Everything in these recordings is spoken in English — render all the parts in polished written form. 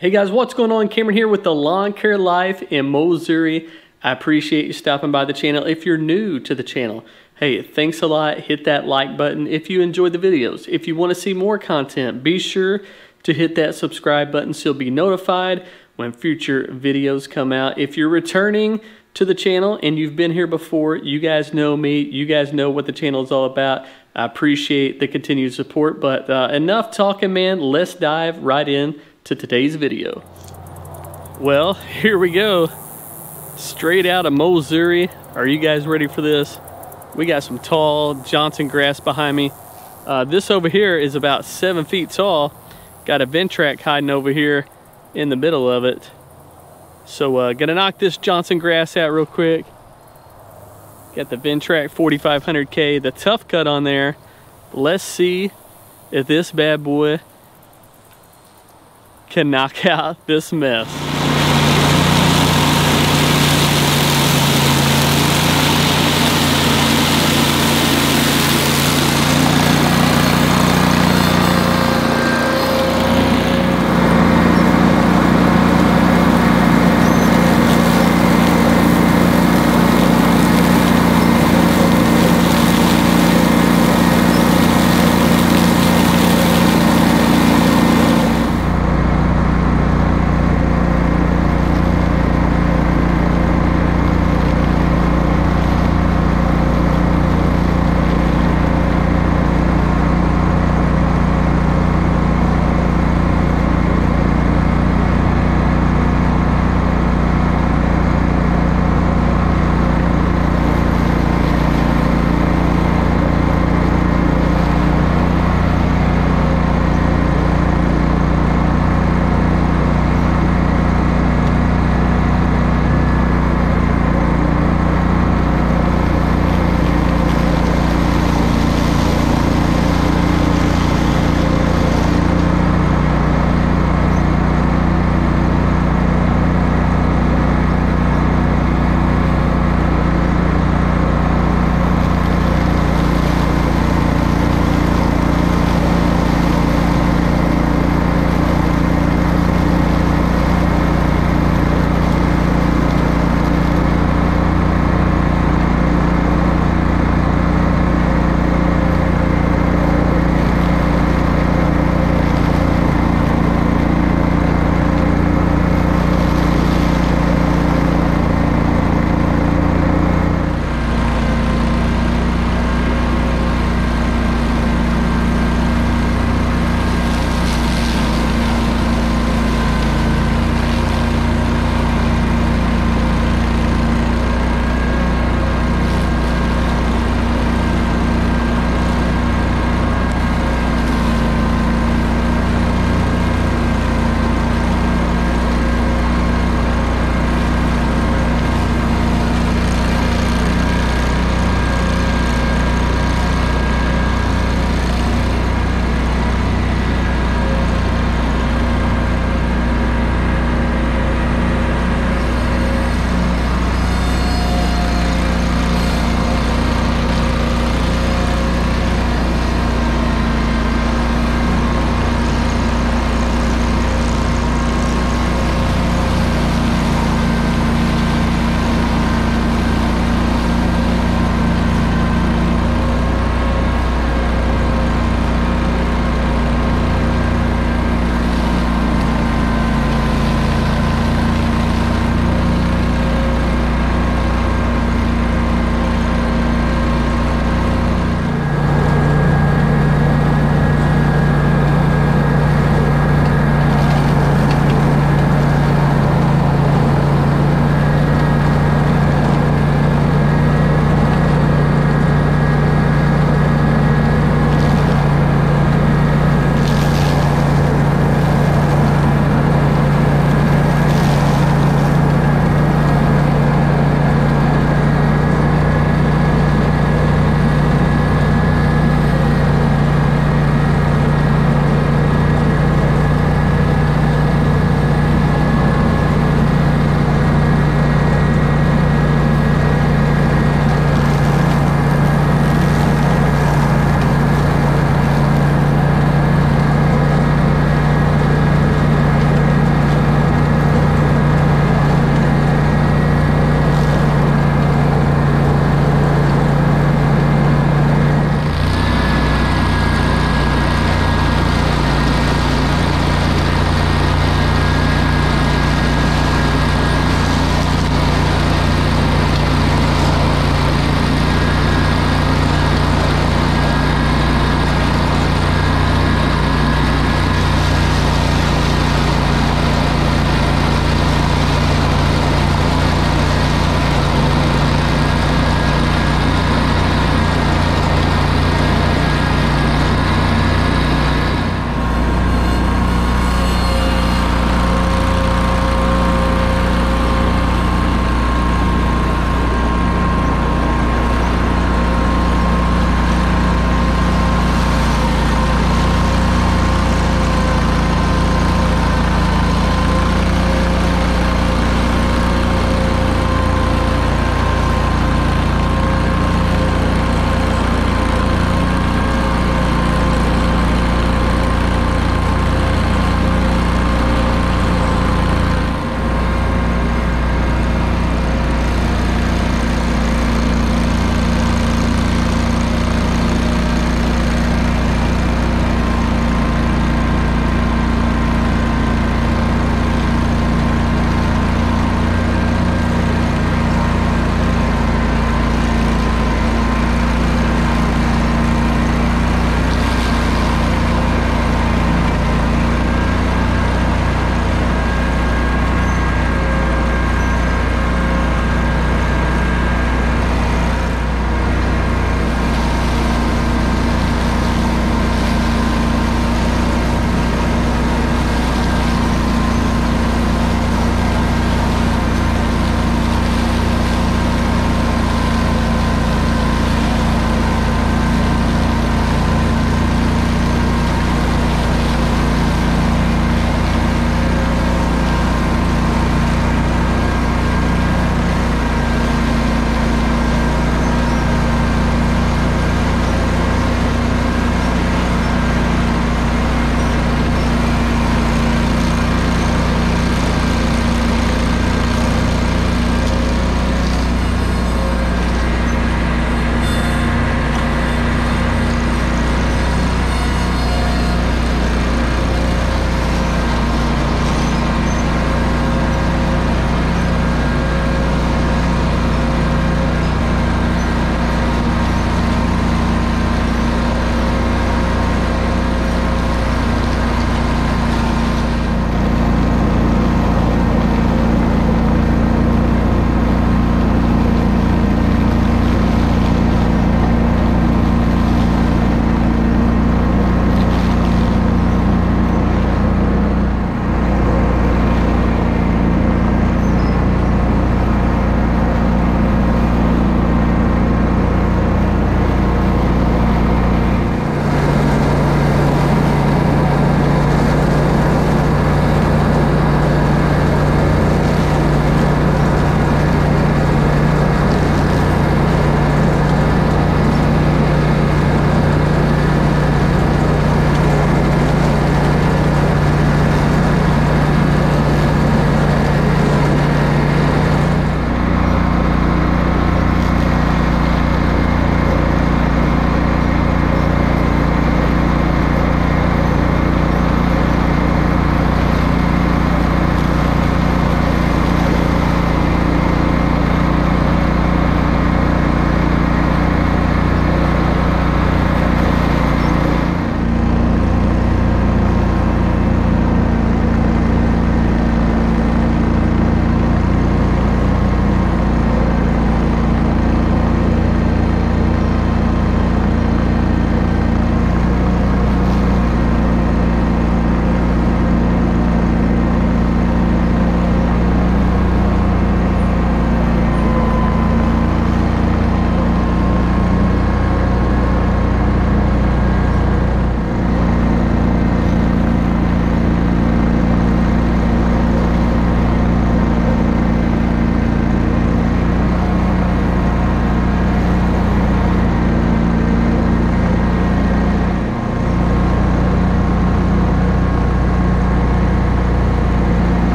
Hey guys, what's going on? Cameron here with the Lawn Care Life in Missouri. I appreciate you stopping by the channel. If you're new to the channel, hey, thanks a lot. Hit that like button if you enjoyed the videos. If you want to see more content, be sure to hit that subscribe button so you'll be notified when future videos come out. If you're returning to the channel and you've been here before, you guys know me. You guys know what the channel is all about. I appreciate the continued support, but enough talking, man. Let's dive right in to today's video. Well, here we go. Straight out of Missouri. Are you guys ready for this? We got some tall Johnson grass behind me. This over here is about 7 feet tall. Got a Ventrac hiding over here in the middle of it. So gonna knock this Johnson grass out real quick. Got the Ventrac 4500K, the tough cut on there. Let's see if this bad boy can knock out this mess.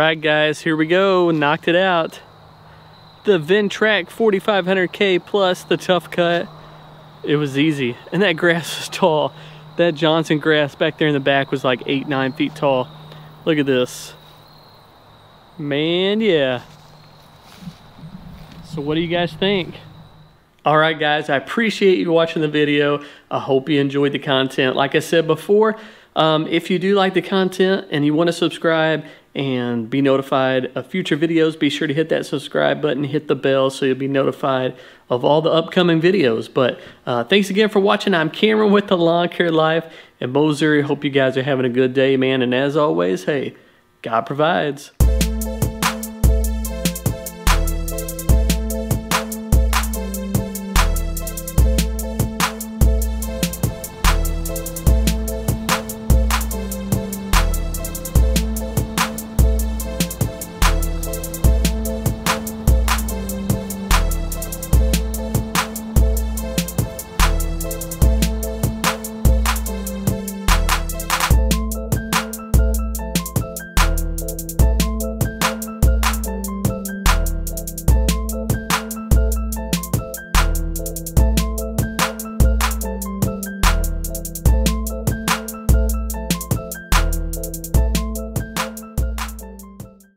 right, guys, here we go. Knocked it out. The Ventrac 4500K plus the tough cut. It was easy, and that grass was tall. That Johnson grass back there in the back was like 8-9 feet tall. Look at this, man. Yeah. So what do you guys think? All right, guys, I appreciate you watching the video. I hope you enjoyed the content. Like I said before, if you do like the content and you want to subscribe and be notified of future videos, be sure to hit that subscribe button, hit the bell so you'll be notified of all the upcoming videos. But thanks again for watching. I'm Cameron with The Lawn Care Life in Missouri. Hope you guys are having a good day, man. And as always, hey, God provides.